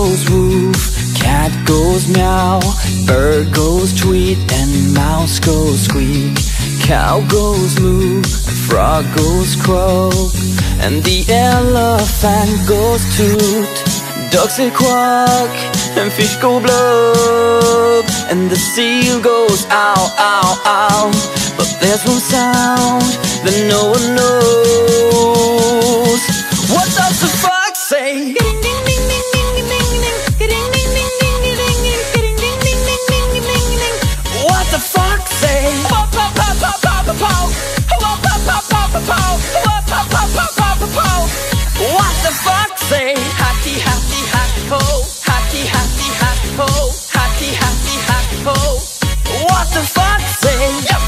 goes woof, cat goes meow, bird goes tweet, and mouse goes squeak. Cow goes moo, frog goes croak, and the elephant goes toot. Ducks say quack, and fish go blub, and the seal goes ow, ow, ow. But there's one sound that no one knows. What does the fox say? What the fox say? What the fox say? Happy, happy, happy ho, happy, happy, happy ho, happy, happy, happy ho. What the fox say?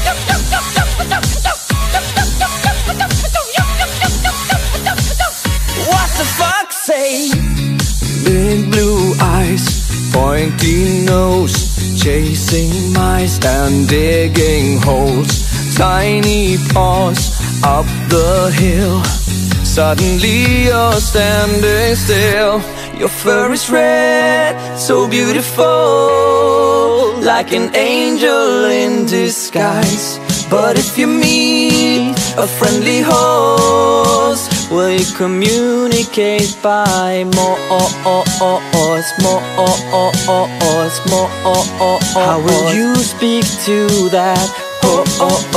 What the fox say? Big blue eyes, pointy nose, chasing mice and digging holes. Tiny paws up the hill. Suddenly you're standing still. Your fur is red, so beautiful, like an angel in disguise. But if you meet a friendly horse, will you communicate by more? How will you speak to that horse?